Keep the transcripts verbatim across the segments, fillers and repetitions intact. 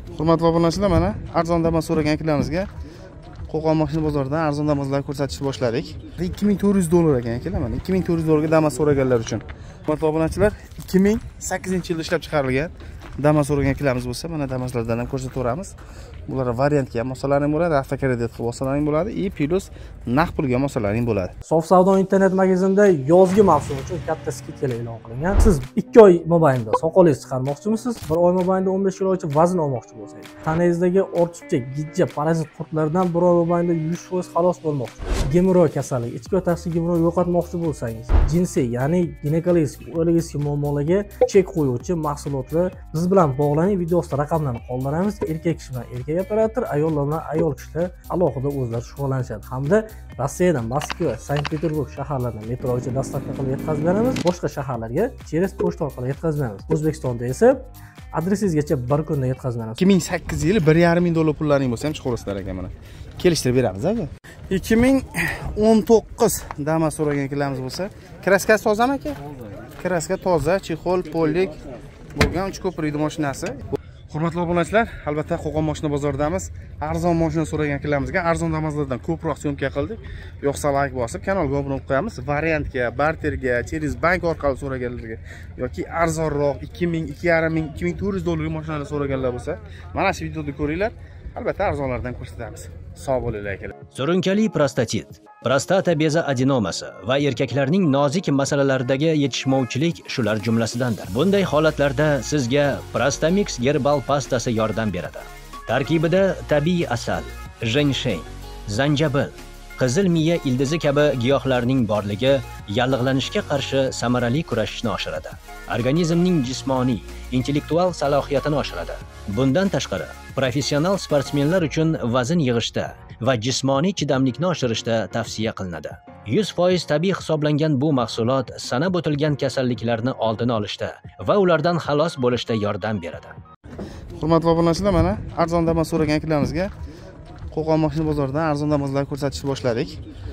Hurmatli obunachilar, mana arzon damas so'ragan akalamizga Qo'qon mashina bozoridan arzon damaslarni ko'rsatishni boshladik. ikki ming to'rt yuz dollar ekan akalar, mana ikki ming to'rt yuz dollarga damas so'raganlar uchun. Hurmatli obunachilar, ikki ming sakkizinchi yilda ishlab chiqarilgan damas so'ragan akalarimiz bo'lsa, mana damaslardan ham ko'rsataveramiz. Bular variantga ham olsalaring bo'ladi, avtokredit qilib olsalaring bo'ladi, и plus naqd pulga ham olsalaring bo'ladi. Sof savdo internet magazinida yozgi mavsum uchun katta skidkalar e'lon qilingan. Siz ikki oy mobaynida soqolingizni chiqarmoqchimisiz? bir oy mobaynida o'n besh kilogacha vazn olmoqchi bo'lsangiz, tanangizdagi ortiqcha gijja, parazit qurtlardan bir oy mobaynida yuz foiz xalos bo'lmoqchi bo'lsangiz, gemoroy kasalligi, ichki va tashqi gemoroy yo'qotmoqchi bo'lsangiz, jinsiy, ya'ni ginekologik, urologik muammolarga chek qo'yuvchi mahsulotlar biz bilan bog'laning. Video ostida raqamlarni qoldiramiz. Erkak kishi bilan erkak operator, ayollar bilan ayol kishilar alohida o'zlari shug'ullanishadi. Hamda Rossiyadan Moskva, Sankt-Peterburg shaharlaridan metrogacha dostavka qilib yetkazib beramiz. Boshqa shaharlarga cheres pochta orqali yetkazib beramiz. O'zbekistonda esa adresingizgacha bir kunda yetkazib beramiz. ikki ming sakkizinchi yili bir yarim ming dollar pullaring bo'lsa ham chiqaverasizlar ekan, mana. Kelishtirib beramiz aka. ikki ming o'n to'qqiz damas so'ragan akalarimiz bo'lsa, kraskasi tozami aka? Kraska toza, chexol, pollik bo'lgan uch ko'prikli mashinasi. Hurmatli obunachilar, albatta Qo'qon mashina bozoridamiz. Arzon mashina so'ragan akalarimizga arzon damaslardan ko'proq syomka qildik. Yo'qsa like bosib, kanalga obuna bo'lib qo'yamiz. Variantga, barterga, cheres bank orqali so'raganlarga yoki arzonroq ikki ming, ikki yarim ming, ikki ming to'rt yuz dollarga mashinalar so'raganlar bo'lsa, mana shu videoda ko'ringlar. Albatta arzonlardan ko'rsatamiz. Sog' bo'linglar akalar. Surunkali prostatit, prostata bezi adenomasi va erkaklarning nozik masalalaridagi yetishmovchilik shular jumlasidandir. Bunday holatlarda sizga Prostamix gerbal pastasi yordam beradi. Tarkibida tabiiy asal, jensheng, zanjabil, qizil miya ildizi kabi giyohlarning borligi yallig'lanishga qarshi samarali kurashishni oshiradi. Organizmning jismoniy, intellektual salohiyatini oshiradi. Bundan tashqari, professional sportsmenlar uchun vazn yig'ishda va jismoniy chidamlikni oshirishda tavsiya qilinadi. yuz foiz tabiiy hisoblangan bu mahsulot sanab o'tilgan kasalliklarni oldini olishda va ulardan xalos bo'lishda yordam beradi. Hurmatli obunachilar, mana arzon damas so'ragan akalamizga Qo'qon mashina bozoridan arzon damaslarni ko'rsatishni boshladik.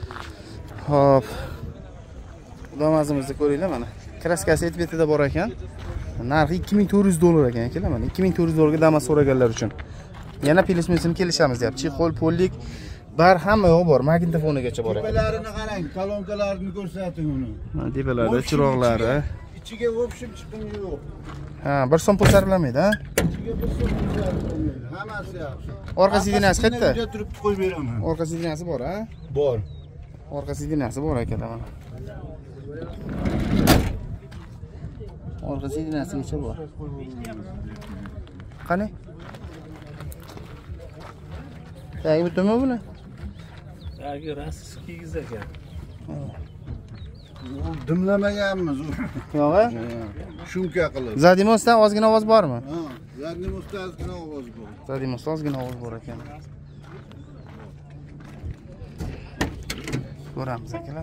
Hop. Damazimizni ko'ringlar, mana. Kraskasi etbetida bor ekan. Narxi ikki ming to'rt yuz dollar ekan akalar, mana ikki ming to'rt yuz dollarga damas so'raganlar uchun. Yana plismesini kelishamiz deyapti. Chexol, pollik, bar hamma yo'q bor, magnitofonigacha bor ekan. Tepalarini qarang, kolonkalarni ko'rsating uni. Mana tepalarda chiroqlari. Ichiga o'pishim chiqimi yo'q. Ha, bir so'm pul sarflamaydi, ha? Ichiga bir so'm pul sarflamaydi. Hammasi yaxshi. Orqa sidinasi qayerda? Uyda turibdi, qo'yib beraman. Orqa sidinasi bor, ha? Bor. Orqa sidinasi bor ekan, mana. Orqa sidinasigacha bor. Qani? Tagi bittami buni? Tagi rossiyskigiz ekan. Dimlamaganmiz u. Yo'q-a? Shumka qilib. Zadimosdan ozgina ovoz bormi? Ha, Zadimosdan ozgina ovoz bor. Zadimosdan ozgina ovoz bor ekan. Ko'ramiz akalar.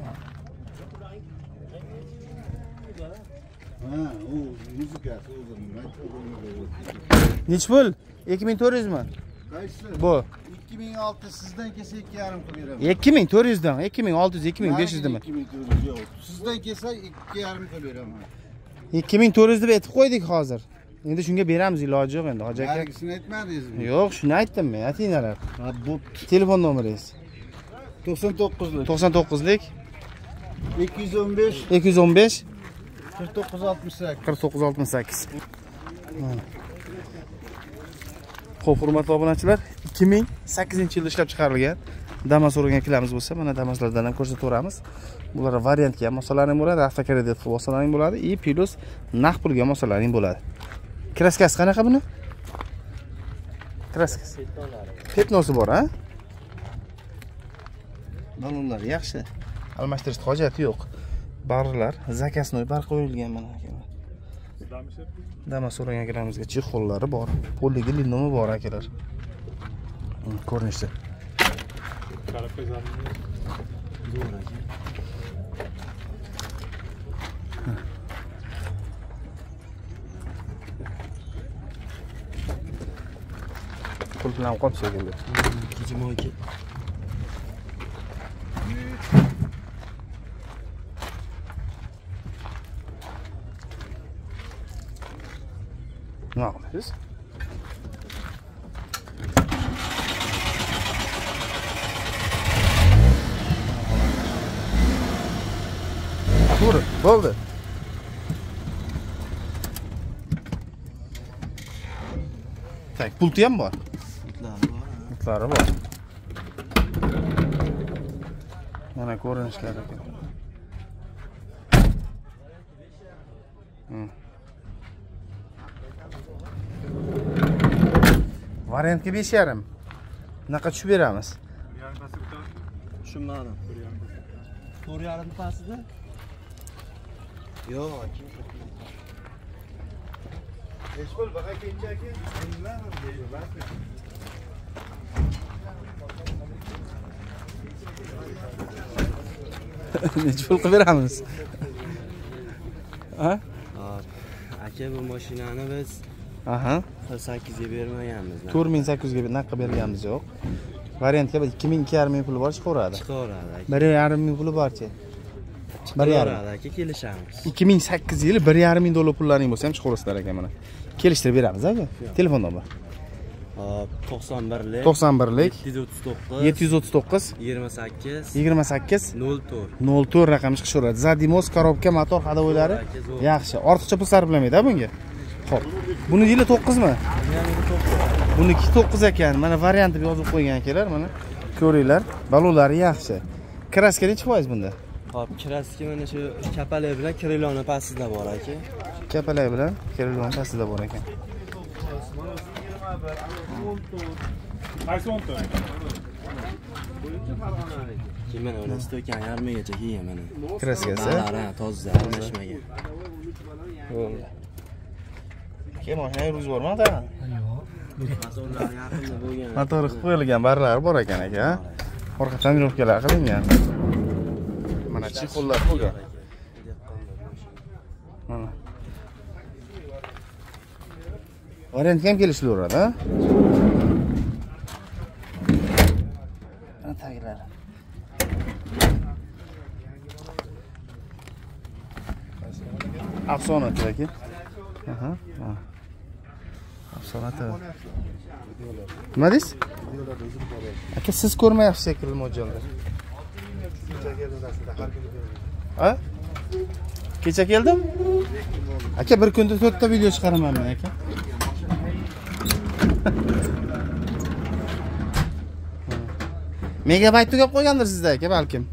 Ha, u muzikasi o'zini. Nech pul? ikki ming to'rt yuz mi? Qaysi? Bu. ikki ming olti yuz sizdan kelsa ikki yarim qilib beraman. ikki ming to'rt yuz dan, ikki ming olti yuz, ikki ming besh yuz dimi? ikki ming to'rt yuz yo'q. Sizdan kelsa ikki yarim qilib beraman. ikki ming to'rt yuz deb aytib qo'ydik hozir. Endi shunga beramiz, iloji yo'q endi, hoji aka. Haligisini aytmadingizmi? Yo'q, shuni aytdim men, aytinglar. Ha, bo'pti. Telefon nomeringiz? to'qson to'qqizlik to'qson to'qqizlik ikki yuz o'n besh ikki yuz o'n besh qirq to'qqiz oltmish sakkiz qirq to'qqiz oltmish sakkiz. Xo'p, hurmatli obunachilar, ikki ming sakkizinchi yilda ishlab chiqarilgan damas so'ragan akalarimiz bo'lsa, mana damaslardan ham ko'rsataveramiz. Bular variantga ham olsalaring bo'ladi, avtokredit qilib olsalaring bo'ladi, и plus naqd pulga ham olsalaring bo'ladi. Kraskasi qanaqa buni? Kraskasi. Petnosi bor, ha? Balonlar yaxshi. Almashtirishga hojati yo'q. Bag'rilar zakasnoy bar qo'yilgan mana akalar. Damas so'ragan akalamizga chexollari bor. Polligi linomi bor akalar. Ko'rinishda. Pul bilan qolib shekilli. Kechimoyki. Ne yapıyoruz? To'g'ri, bo'ldi. Tak, pulti ham bor. Putlari bor. Mana ko'rinishlari ekan. Variantga besh yarim. Bunaqa tushib beramiz. Tushunmadim. to'rt yarim pastida? Yo'q. Eshbol baqa kenchaki, nima deydi, bas. Necha pul qilib beramiz? Ha? Aka bu mashinani biz Aha. qirq sakkizga bermaganmiz. to'rt ming sakkiz yuzga naqa berganmiz yo'q. Variantga ikki ming ikki yarim ming puli bor chiqaveradi. Chiqaveradi aka. bir yarim ming puli borchi? bir yarim. aka kelishamiz. ikki ming sakkiz yili bir yarim ming dollar pullaring bo'lsa ham chiqaverasizlar aka mana. Kelishtirib beramiz aka. Telefon nomeri. Hop, to'qson birlik to'qson birlik yetti yuz o'ttiz to'qqiz yetti yuz o'ttiz to'qqiz yigirma sakkiz yigirma sakkiz nol to'rt nol to'rt raqami chiqishaveradi. Zadimos, korobka, motor hadovoylari yaxshi. Ortiqcha pul sarflamaydi bunga. Xo'p. Buni yili to'qqizmi? Buniki to'qqiz ekan. Mana variant deb yozib qo'ygan akalar, mana ko'ringlar. Balonlari yaxshi. Kraska necha foiz bunda? Hop, kraska mana shu kapalak bilan kriloni pastida bor aka. Kapalak bilan kriloni pastida bor ekan. Qaysi o'n to'rt? Mana uni stokan yarmigacha kiygan mana. Kraskasi. Balari toza, almashmagan. Bo'ldi. Keyin mashina yurgizib bormadi? Yo'q. Motorlar yaqinda bo'lgan. Motor qilib qo'yilgan barlari bor ekan aka. Orqa tonirovkalar qilingan. Mana chexollar bo'lgan. Mana. Variantga ham kelishilaveradi, ha? Taglar. Afsona aka. Aha. Afsona. Nima deysiz? Aka siz ko'rmayapsiz shekilli mo'ljalda. Ha? Kecha keldim? Aka bir kunda to'rtta video chiqaraman men aka. Megabayt tugab qo'ygandir sizda aka balkim.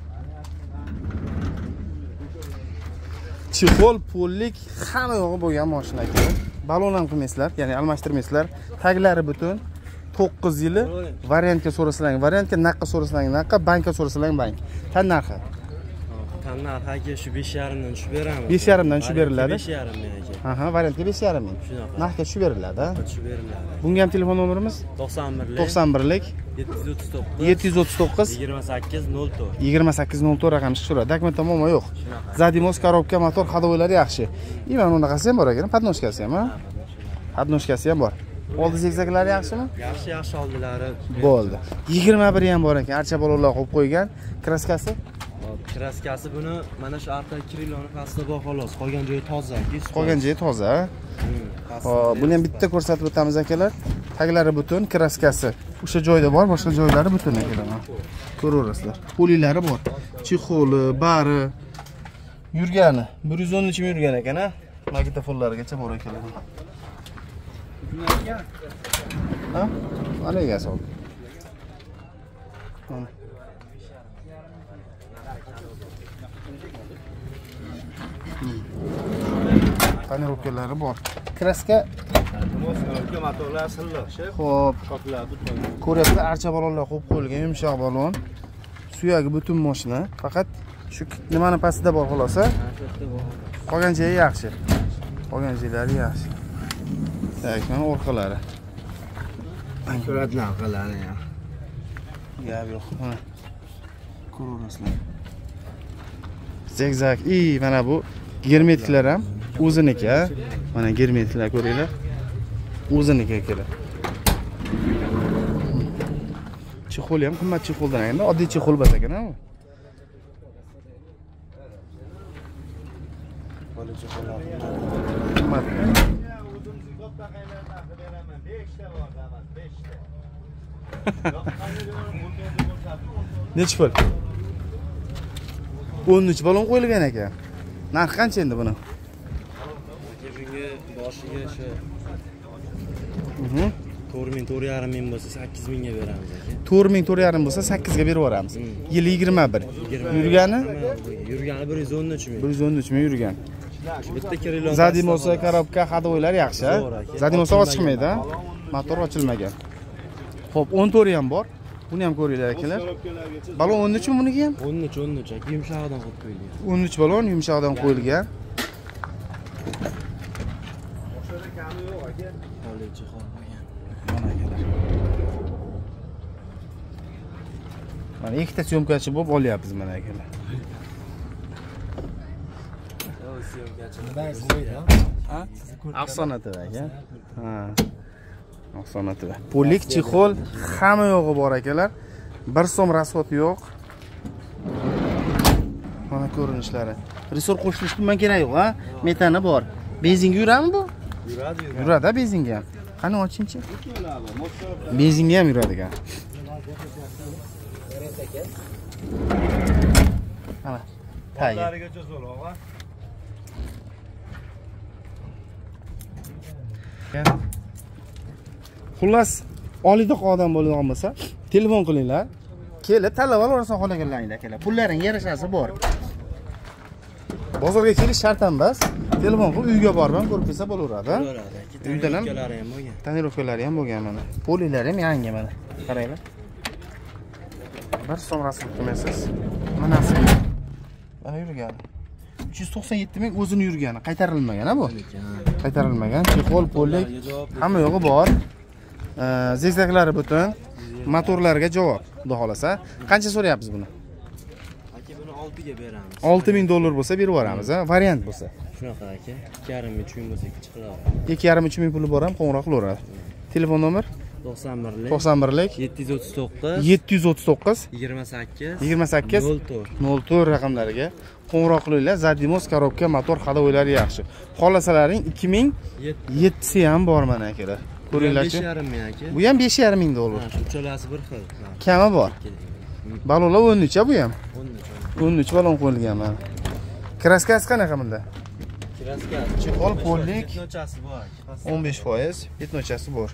Chexol, pollik hamma yo'g'i bo'lgan mashina aka. Balon ham qilmaysizlar, ya'ni almashtirmaysizlar. Taglari butun. to'qqiz yili variantga so'rasalaring, variantga naqqa so'rasalaring, naqqa, bankka so'rasalaring bank. Tan narxi. Tan narxi aka shu besh yarim dan tushib beramiz. besh yarim dan tushib beriladi. besh yarim ming aka. Aha, variantga besh yarim ming. Shunaqa. Narxga tushib beriladi. Tushib beriladi. Bunga ham telefon nomerimiz to'qson birlik to'qson birlik yetti yuz o'ttiz to'qqiz yetti yuz o'ttiz to'qqiz yigirma sakkiz nol to'rt yigirma sakkiz nol to'rt raqami chiqaveradi. Dokumentda muammo yo'q. Zadimos, korobka, motor hadovoylari yaxshi. I mana bunaqasi ham bor ekan, podnoshkasi ham, ha? Podnoshkasi ham bor. Oldi zegzaklari yaxshimi? Yaxshi, yaxshi oldilari. Bo'ldi. yigirma bir ham bor ekan, archa balonlar qo'yib qo'ygan. Kraskasi? Kraskasi buni mana shu orqa kriloni pastida bor xolos. Qolgan joyi toza. Qolgan joyi toza, ha? Xo'p, buni ham bitta ko'rsatib o'tamiz akalar. Taglari butun, kraskasi o'sha joyda bor, boshqa joylari butun akalar. Ko'raverasizlar. Polilari bor. Chexoli, bari yurgani bir yuz o'n necha yurgan ekan, ha? Magnitofonlarigacha bor ekanlar. Ha? Mana egasi oldi. Mana. Tonirovkalari bor. Kraska motorlar silliq. xo'p, ko'ryapsizlar, archa balonlar qo'yib qo'yilgan, yumshoq balon. Suyagi butun mashina, faqat shu nimani pastida bor xolos, ha? Qolgan joyi yaxshi. Qolgan joylari yaxshi. Tak, mana orqalari. Suratlar qiladi ya. Gap yo'q. Mana. Ko'raverasizlar. Zegzag. I, mana bu germetiklar ham o'ziniki, ha? Mana germetiklar ko'ringlar. O'ziniki akalar. Chexol ham qimmat chexoldan endi, oddiy chexol bas ekan, ha? Qimmat. Nechi pul? o'n uch balon qo'yilgan ekan. Narxi qancha endi buni? Bunga boshiga shu Mhm. to'rt ming to'rt yarim ming bo'lsa sakkiz mingga beramiz aka. to'rt ming to'rt yarim bo'lsa sakkiz ga berib yuboramiz. Yil yigirma bir. Yurgani? Yurgani bir yuz o'n uch ming. bir yuz o'n uch ming yurgan. Bitta kirilon. Zadimosa, korobka, hadoylar yaxshi. Zadimosa ochiqmaydi, motor ochilmagan. Xo'p, o'n to'rt ham bor. Buni ham ko'ringlar akalar. Balon o'n uch mi buniki ham? o'n uch o'n uch aka, yumshog'idan qo'yib qo'yilgan. o'n uch balon yumshog'idan qo'yilgan. Holichi qolmagan. Mana akalar. Mana ikkita syomkachi bo'lib olyapmiz mana akalar. Ha? Afsona tv aka. Ha. Afsona tv. Polik, chexol, hamma yo'g'i bor akalar. bir so'm rasxot yo'q. Mana ko'rinishlari. Resor qo'shilish bundan kerak yo'q, ha? Metani bor. Benzinga yuradimi bu? Yuradi, yuradi. Yuradi benzinga ham. Qani ochingchi? Benzinga ham yuradi ekan. Mana. Tayyor. Qo'llarigacha zo'r, og'a. Xullas, olidoq odam bo'ladigan bo'lsa, telefon qilinglar. Kelib tanlab olaversan xolagallaringlar akalar. Pullaring yarashasi bor. Bozorga kelish shart emas. Telefon qilib uyga borib ham ko'rib kelsa bo'laveradi. Uydan ham Tanirovkalari ham bo'lgan. tanirovkalari ham bo'lgan mana. Polilari ham yangi mana. Qaranglar. Bir so'm rasm qilmaysiz. Manasi. Mana yurgan. uch yuz to'qson yetti ming o'zini yurgani, qaytarilmagan ha bu. Qaytarilmagan. Chexol, polik, hamma yo'g'i bor. Zegzaglari butun. Motorlarga javob, xudo xolasa. Qancha so'rayapsiz buni? Aka buni olti ga beramiz. olti ming dollar bo'lsa berib yuboramiz, ha? Variant bo'lsa. Shunaqa aka. ikki yarim ming uch ming bo'lsa chiqaradi. ikki yarim uch ming puli bor ham qo'ng'iroq qilaveradi. Telefon nomer to'qson birlik to'qson birlik yetti yuz o'ttiz to'qqiz yetti yuz o'ttiz to'qqiz yigirma sakkiz yigirma sakkiz nol to'rt nol to'rt raqamlariga qo'ng'iroq qilinglar. Zadimos, korobka, motor hadoylari yaxshi. Xolasalaring ikki ming yettisi ham bor mana akalar. Ko'ringlarchi. besh yarim ming aka. Bu ham besh yarim ming dollar. Ha, shu uchalasi bir xil. Kami bor. Balonlar o'n uch ha bu ham. o'n uch. o'n uch balon qo'yilgan mana. Kraskasi qanaqa bunda? Kraska. Chexol, polik Petnochasi bor. o'n besh foiz, petnochasi bor.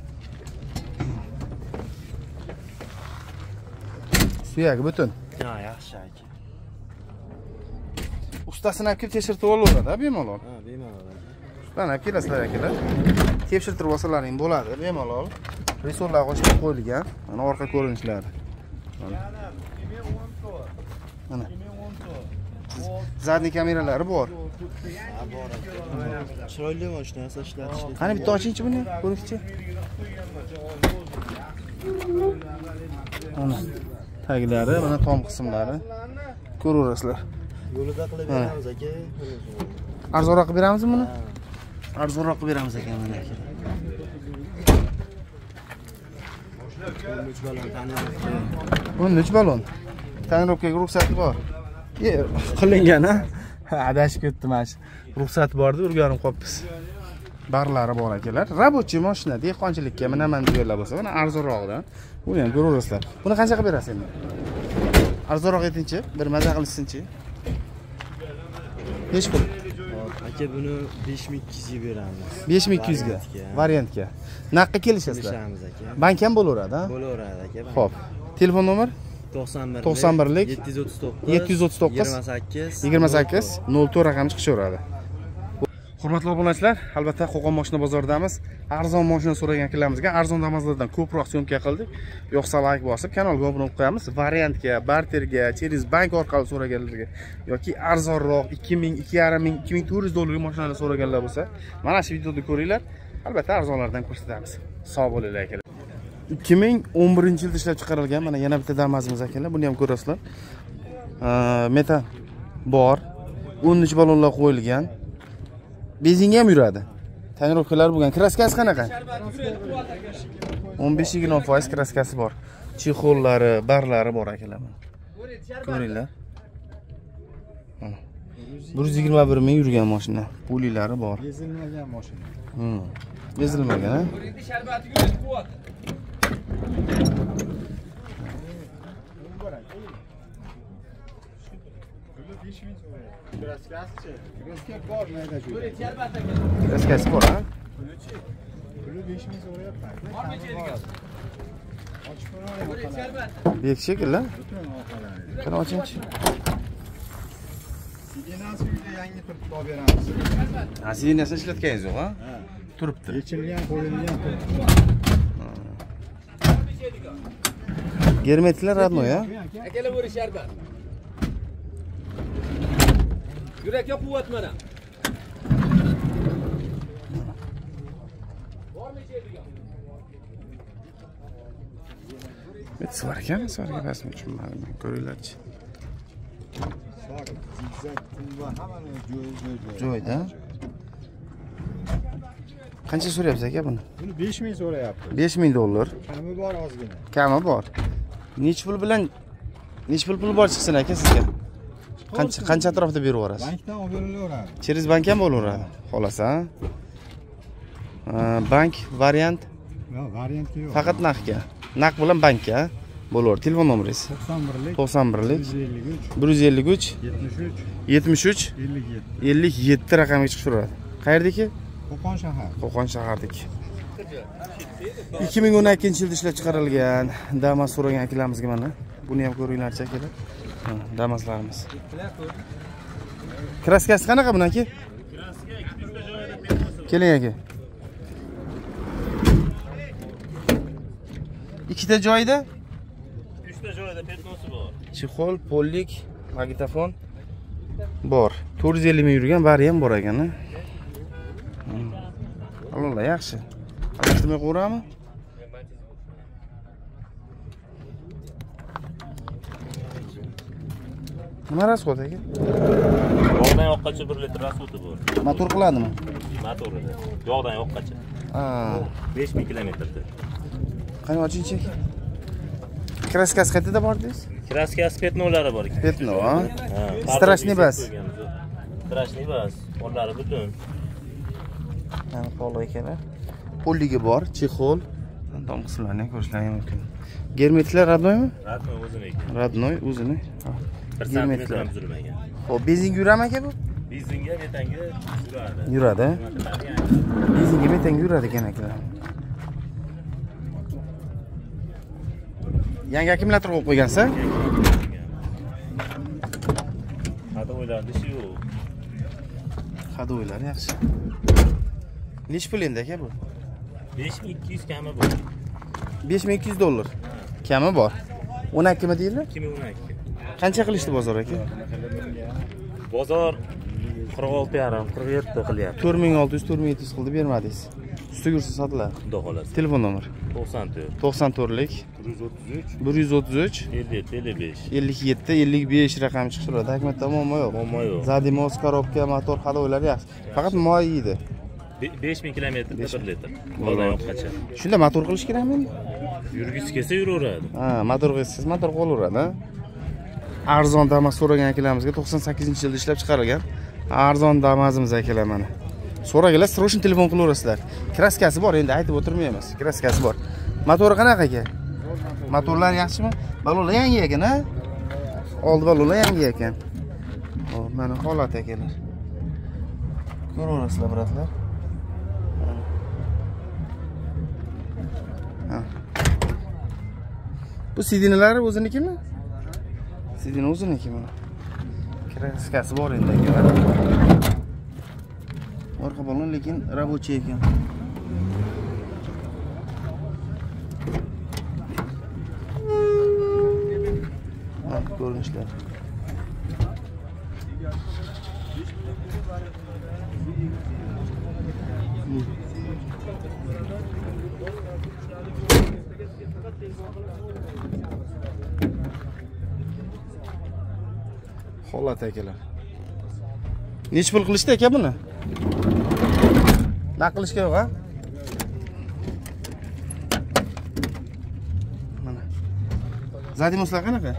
Suyagi butun. Ha, yaxshi aka. Ustasini olib kelib tekshirtirib olaveradi, bemalol. Ha, bemalol. Ustani olib kelasizlar akalar. Tekshirtirib olsalaring bo'ladi, bemalol. Resorlar qo'shib qo'yilgan. Mana orqa ko'rinishlari. Mana. Mana. Zadniy kameralari bor. Ha, bor aka. Chiroyli mashinasi ishlatishdi. Qani bitta ochingchi buni, ko'rikchi. Mana. Taglari, mana tom qismlari. Ko'raverasizlar. Yo'lida qilib beramiz aka. Arzonroq qilib beramizmi buni? Arzonroq qilib beramiz ekan mana aka. o'n uch balon tanirovka. o'n uch balon. Tanirovkaga ruxsati bor. Ye, qilingan ha. Adashib ketdim mana shu. Ruxsat bordi, o'rganib qolibmiz. Barlari bor akalar. Rabochiy mashina, dehqonchilikka minaman deganlar bo'lsa, mana arzonroqdan. Buni ham ko'raverasizlar. Buni qancha qilib berasiz endi? Arzonroq aytingchi, bir maza qilishsinchi. besh pul. Aka buni besh ming ikki yuz ga beramiz. besh ming ikki yuz ga. Variantga. Naqqa kelishasizlar. Kelishamiz aka. Bank ham bo'laveradi, ha? Bo'laveradi aka. Xo'p. Telefon nomer to'qson bir to'qson birlik yetti yuz o'ttiz to'qqiz yetti yuz o'ttiz to'qqiz yigirma sakkiz yigirma sakkiz nol to'rt raqami chiqishaveradi. Hurmatli obunachilar, albatta Qo'qon mashina bozoridamiz. Arzon mashina so'ragan akalamizga arzon damazlardan ko'proq syomka qildik. Yo'qsa like bosib, kanalga obuna bo'lib qo'yamiz. Variantga, barterga, через bank orqali so'raganlarga yoki arzonroq ikki ming, ikki yarim ming, ikki ming to'rt yuz dollarga mashinalar so'raganlar bo'lsa, mana shu videoda ko'ringlar. Albatta arzonlardan ko'rsatamiz. Sog' bo'linglar akalar. ikki ming o'n birinchi yilda ishlab chiqarilgan mana yana bitta damazimiz akalar. Buni ham ko'rasizlar. Metan bor. o'n uch balonlar qo'yilgan. Benzinga ham yuradi. Tanirovkalar bo'lgan. Kraskasi qanaqa? o'n besh yigirma foiz kraskasi bor. Chexollari, barlari bor akalar. Ko'ringlar. Mana. bir yuz yigirma bir ming yurgan mashina. Pulilari bor. Bezilmagan mashina. Hmm. Bezilmagan, ha? besh ming so'rayapti. Kraskasi-chi? Kraska bor, mayda shu. Kraskasi bor, ha? Puli-chi? Puli besh ming so'rayapti. Bormi cherga? Ochib qo'ying. Bek shekilli. Butun orqalari. Qani oching-chi. Sidinasi uyda yangi turibdi, olib beramiz. Ha, sidinasini ishlatganingiz yo'q, ha? Ha. Turibdi. Yechilgan, qo'yilgan turibdi. Germetlar radnoy, ha? Akalar bo'ri sharbat. Yurakka quvvat mana. Bitta svar ekan, svarga basmi tushunmadim. Ko'ringlarchi. Sor, zigzag, tumba, hammani joy-joy. Joyda. Qancha so'rayapsiz aka buni? Buni besh ming so'rayapti. besh ming dollar. Kami bor ozgina. Kami bor. Nech pul bilan nech pul pul bor chiqsin aka sizga? Qancha qancha atrofda berib yuborasiz? Bankdan olib berilaveradi. Через bank ham bo'laveradi. Xolasa, ha? Bank variant Yo'q, variantga yo'q. faqat naqdga. Naqd bilan bankka bo'laveradi. Telefon nomeringiz? to'qson birlik to'qson birlik bir yuz ellik uch bir yuz ellik uch yetmish uch yetmish uch ellik yetti. ellik yetti raqamga chiqaveradi. Qayerdaki? Qo'qon shahar. Qo'qon shahardagi. ikki ming o'n ikkinchi yilda ishlab chiqarilgan Damas so'ragan akalamizga mana. Buni ham ko'ringlarchi akalar. Ha, Damaslarimiz. Kraskasi qanaqa buni aka? Keling aka. Ikkita joyda? uchta joyda petnosi bor. Chexol, pollik, magnitofon bor. to'rt yuz ellik ming yurgan vari ham bor ekan, ha. Alloh, yaxshi. Adashtirmay qo'yrammi? Nima rasxod aka? Yog'dan yoqqacha bir litr rasxodi bor. Motor qiladimi? Motorida. Yog'dan yoqqacha. Ha. besh ming kilometrda. Qani oching-chi aka. Kraskasi qayerda bor dedingiz? Kraskasi petnolari bor ekan. Petno, ha? Ha. Strashniy bas. Strashniy bas. Qo'llari butun. Mana polo ekanlar. Polligi bor, chexol. Tom qismlarni ko'rishlaringiz mumkin. Germetlar radnoymi? Radnoy o'ziniki. Radnoy o'zini. Ha. bir santimetr ham uzilmagan. Xo'p, benzin yuradimi aka bu? Benzinga, metanga yuradi. Yuradi. Benzinga, metanga yuradi ekan akalar. Yangi akkumulyator qo'yib qo'ygansiz? Hado'ylarni shu yo'q. Hado'ylar yaxshi. Nech pul endi aka bu? besh ming ikki yuz kami bor. besh ming ikki yuz dollar. Kami bor. o'n ikki mi deydi? ikki ming o'n ikki. Qancha qilishdi bozor aka? Bozor qirq olti yarim, qirq yetti qilyapti. to'rt ming olti yuz, to'rt ming yetti yuz qildi, bermadingiz. Ustiga ursa sotiladi. Xudo xolasi. Telefon nomer to'qson to'rt to'qson to'rtlik bir yuz o'ttiz uch bir yuz o'ttiz uch ellik yetti ellik besh. ellik yetti ellik besh raqami chiqishadi. Hakmatda muammo yo'q. Muammo yo'q. Zadimoz, korobka, motor hado'ylari yaxshi. Faqat moy yeydi. besh ming kilometrda bir litr. Yog'dan yoqqacha. Shunda motor qilish kerakmi endi? Yurgisi kelsa yuraveradi. Ha, motor qilsangiz motor qolaveradi, ha. Arzon Damas so'ragan akalamizga to'qson sakkizinchi yilda ishlab chiqarilgan. Arzon Damasimiz akalar mana. So'raganlar sroshin telefon qilaverasizlar. Kraskasi bor, endi aytib o'tirmaymiz. Kraskasi bor. Motori qanaqa aka? Motorlar yaxshimi? Balonlar yangi ekan, ha? Oldi balonlar yangi ekan. Hop, mana holat akalar. Ko'raverasizlar, bratlar. Ha. Bu sidinalari o'zinikimi? Sidina o'ziniki mana. Kraskasi bor endi aka. Orqa balon lekin рабочий ekan. Ha, ko'rinishlar. Holat akalar. Nech pul qilishdi aka buni? Naq qilishga yo'q, ha? Mana. Zadimoslar qanaqa?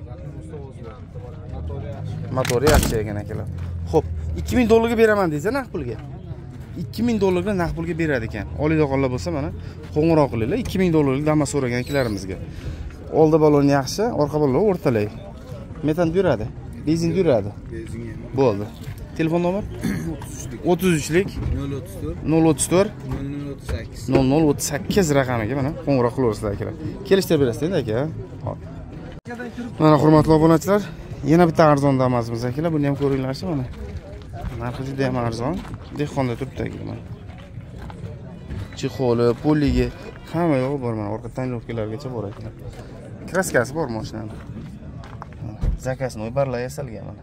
Motori yaxshi ekan akalar. Xo'p, ikki ming dollarga beraman deysiz, naq pulga. ikki ming dollarga naq pulga beradi ekan. Oliydoqonlar bo'lsa mana qo'ng'iroq qilinglar. ikki ming dollarlik Damas so'ragan akalarimizga. Oldi balon yaxshi, orqa balon o'rtalay. Metan yuradi. Benzinda yuradi. Benzinga ham. Bo'ldi. Telefon nomer? o'ttiz uchlik nol o'ttiz to'rt nol o'ttiz to'rt nol nol o'ttiz sakkiz. nol nol o'ttiz sakkiz raqamiga mana qo'ng'iroq qilaversizlar akalar. Kelishtirib berasiz endi aka. Hop. Mana hurmatli obunachilar, yana bitta arzon Damasimiz akalar. Buni ham ko'ringlarchi mana. Narxi juda ham arzon. Dehqonda turibdi aka mana. Chixoli, poligi hamma yo'q bor mana. Orqa tonirovkalargacha bor akalar. Kraskasi bor mashinani. Zakasni o'ybarlar yasalgan mana.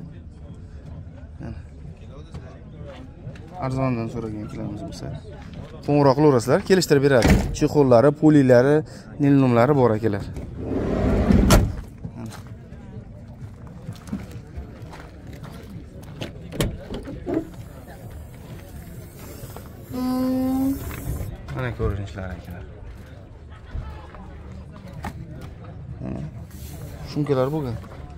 Arzondan so'ragan kelamiz bo'lsa. Qo'ng'iroq qilaverasizlar, kelishtirib beradi. Chixollari, polilari, nilnumlari bor akalar. Mana ko'rinishlar akalar. Shumkalar bo'lgan.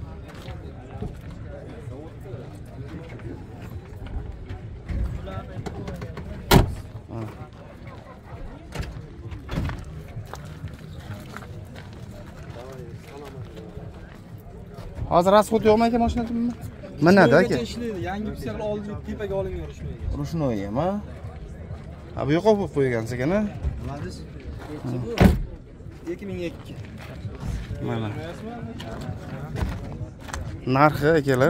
Hozir rasxod yo'qmi aka mashinasimi? Minadi aka. Yangi psixol olib tepaga olib yurishmaydi. Rushnoymi? Ha bu yo'q qo'yib qo'ygansiz ekan-a? Bilasiz? ikki ming ikki. Mana. Narxi akalar.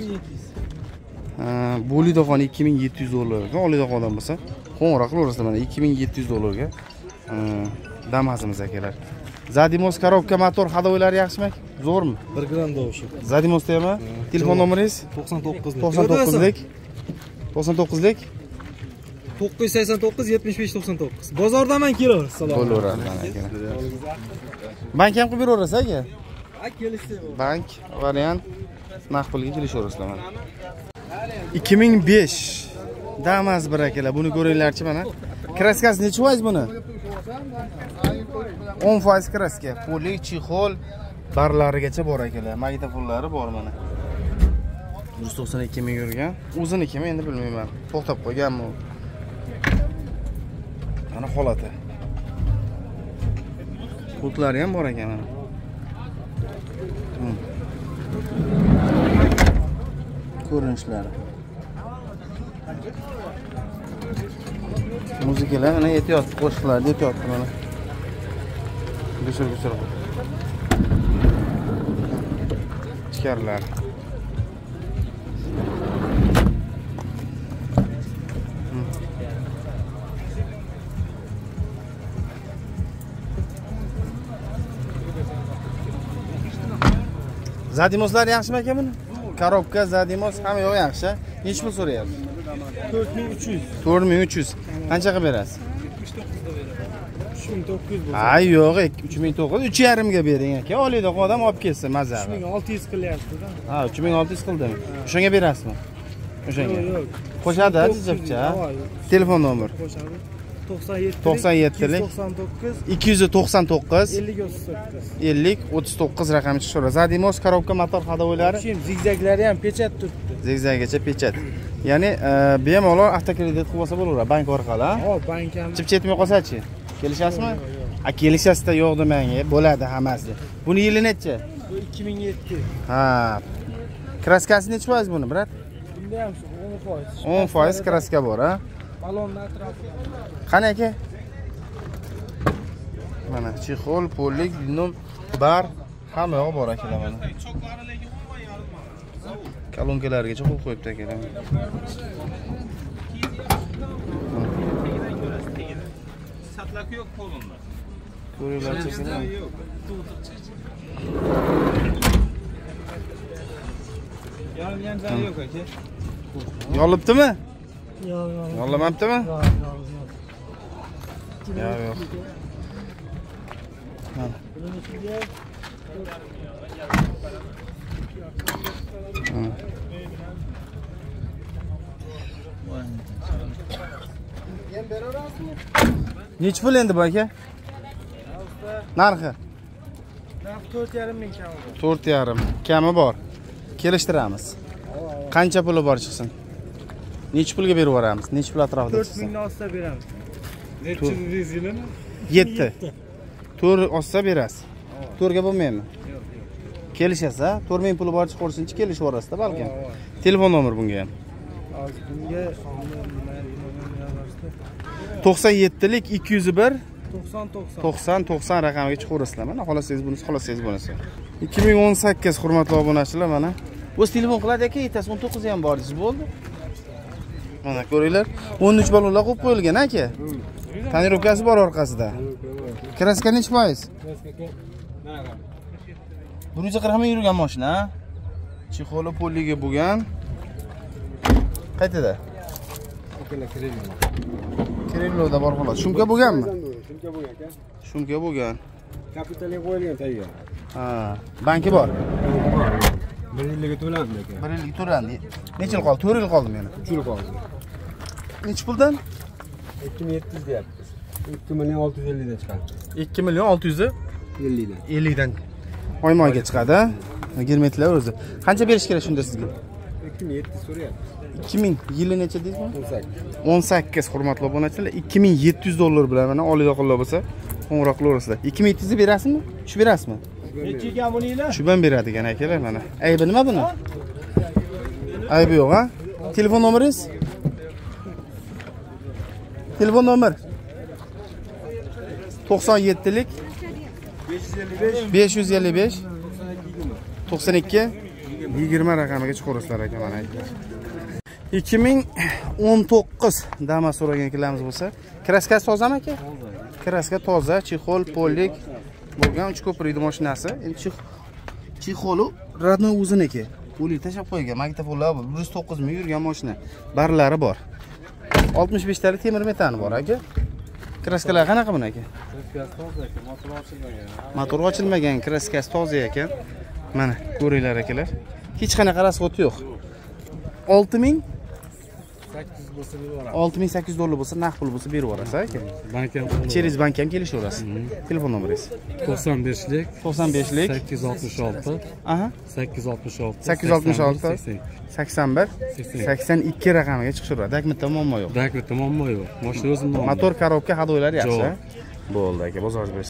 Bu lidoxon ikki ming yetti yuz dollarga, olidoxondan bo'lsa, qo'ng'iroq qilaverasiz mana ikki ming yetti yuz dollarga. Damasimiz akalar. Zadimos korobka motor hadovoylari yaxshimi? Zo'rmi? bir gram dovushi. Zadimosda ham? Telefon nomeringiz? to'qson to'qqiz. to'qson to'qqizlik. to'qson to'qqizlik. to'qqiz yuz sakson to'qqiz yetmish besh to'qson to'qqiz. Bozordaman kelaverasiz. Salom. Bo'laveradi akalar. Bank ham qilib beraverasiz aka? Ha, kelishdi bu. Bank variant naqd pulga kelishaverasizlar mana. ikki ming besh Damas bir akalar. Buni ko'ringlarchi mana. Kraskasi necha foiz buni? o'n foiz kraska. Poli, chixol, barlarigacha bor akalar. Magnitofonlari bor mana. yuz to'qson ikki ming yurgan. O'zinikimi endi bilmayman. To'xtab qo'yganmi? Mana holati. Qutlari ham bor ekan mana. Ko'rinishlari. Muzikalar mana aytyapti, qo'shiqlar aytyapti mana. Gusur-gusur. Ichkarilar. Zadimoslar yaxshimi aka buni? Korobka, zadimos hamma yo'q yaxshi. Nech pul so'rayapsiz? to'rt ming uch yuz. to'rt ming uch yuz. Qancha qilib berasiz? uch ming to'qqiz yuz bo'lsa. Ay yo'q, uch ming to'qqiz yuz, uch yarim ga bering aka. Oliyda odam olib kelsa maza. uch ming olti yuz qilyapti-da. Ha, uch ming olti yuz qildimi? O'shanga berasizmi? O'shanga. Yo'q, yo'q. Qo'shadi, sizcha? Telefon nomer. Qo'shadi. to'qson yetti to'qson yettilik to'qson to'qqiz ikki yuz to'qson to'qqiz ellik o'ttiz to'qqiz ellik o'ttiz to'qqiz raqami chiqadi. Zadimos korobka motor hadovoylari. Shu zigzaglari ham pechat turibdi. Zigzaggacha pechat. Ya'ni bemalol avtokredit qilib olsa bo'laveradi bank orqali. Ha, bank ham. Chip chetmay qolsa-chi? Kelishasizmi? A kelishasizda yo'q demang, bo'ladi hammasi. Buni yili necha? Bu ikki ming yetti. Ha. Kraskasi necha foiz buni, brat? Bunda ham o'n foiz. o'n foiz kraska bor, ha? Balonni atrofi. Qani aka? Mana chixol, pollik, num, bar hamma yo'q bor akalar mana. Kolonkalargacha qo'l qo'yibdi akalar. Satlak yo'q qo'limda. Ko'ringlarchi. Yarim ham zar yo'q aka. Yolibdimi? Yo'q, yo'q. Yo'lamabdimi? Yo'q, yo'q. Yo'q, yo'q. Mana. Nech pul endi bu aka? Narxi? Narx to'rt yarim ming kami bor. to'rt yarim kami bor. Kelishtiramiz. Qancha puli bor chiqsin? Nech pulga berib yuboramiz? Nech pul atrofida to'rt chiqsin? ming dan ostida beramiz. Necha dedingiz yilini? yetti. to'rt ostsa berasiz. to'rt ga bo'lmaymi? Yo'q, yo'q. Kelishasiz, ha? to'rt ming puli bor chiqarishuncha kelishib yuborasiz-da balkim. Telefon nomeri bunga ham. Hozir bunga to'qson yettilik ikki yuz bir to'qson to'qson to'qson to'qson raqamiga chiqaverasizlar. Mana xolasangiz bunisi, xolasangiz bunisi. ikki ming o'n sakkiz hurmatli obunachilar, mana. O'z telefon qiladi aka, yetasi o'n to'qqiz ham bor deysiz bo'ldi. Mana ko'ringlar, o'n uch ballonlar qo'yib qo'yilgan aka. Tonirovkasi bor orqasida. Kraska necha foiz? bir yuz qirq ming yurgan mashina. Chexoli poliga bo'lgan. Qaytada? Kirillovda bor xolos. Shumka bo'lganmi? Shunga bo'lgan ekan. Shumka bo'lgan. Kapitaliga qo'yilgan tayyor. Ha, banki bor. bir yilga to'landi ekan. bir yillik to'landi. Necha yil qoldi? to'rt yil qoldi meni. uch yil qoldi. Necha puldan? ikki ming yetti yuz deyapmiz. ikki million olti yuz ellik dan chiqadi. ikki million olti yuz ellik dan. ellik dan oyma-oyga chiqadi. Girmetlar o'zi. Qancha berish kerak shunda sizga? ikki ming yetti yuz so'rayapmiz. ikki ming yili necha deysizmi? o'n sakkiz. o'n sakkiz hurmatli obunachilar, ikki ming yetti yuz dollar bilan mana oliyda qollar bo'lsa, qo'ng'iroq qilaverasizlar. ikki ming yetti yuz berasizmi? Tushib berasizmi? Necha ekan buninglar? Tushib ham beradi ekan akalar mana. Aybi nima buni? Aybi yo'q, ha? Telefon nomeringiz? Telefon nomer to'qson yettilik besh yuz ellik besh to'qson ikki yigirma raqamiga chiqaverasizlar aka mana. ikki ming o'n to'qqiz Damas so'raganlarimiz bo'lsa, kraskasi tozami aka? Kraska toza, chexol, pollik bo'lgan uch ko'prikli mashinasi. Endi chexoli radnoy o'ziniki. O'lik tashab qo'ygan, magnitofonlar bor, bir yuz to'qqiz ming yurgan mashina. Barlari bor. oltmish besh talik temir metani bor aka. Kraskalar qanaqa buni aka? Kraskasi toza ekan, motor ochilmagan. Motor ochilmagan, kraskasi toza ekan. Mana ko'ringlar akalar. Hech qanaqa rasxoti yo'q. olti ming sakkiz yuz bo'lsa beraveramiz. olti ming sakkiz yuz dollar bo'lsa, naqd pul bo'lsa berib yuborasiz aka. Bank ham Cheriz bank ham kelishaverasiz. Telefon nomeringiz? to'qson beshlik to'qson beshlik sakkiz yuz oltmish olti aha sakkiz yuz oltmish olti sakkiz yuz oltmish olti sakson bir sakson ikki raqamiga chiqishaveradi. Dakmitda muammo yo'q. Dakmitda muammo yo'q. Mashina o'zimning. Motor, korobka, hadoylari yaxshi. Yo'q. Bo'ldi aka, bozoringiz